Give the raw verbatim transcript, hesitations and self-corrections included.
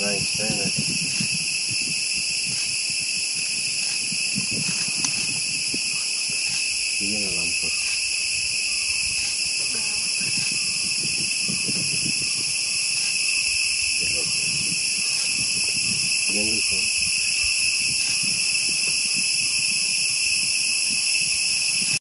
nice, very nice. Sige na lang po. Yan lang po.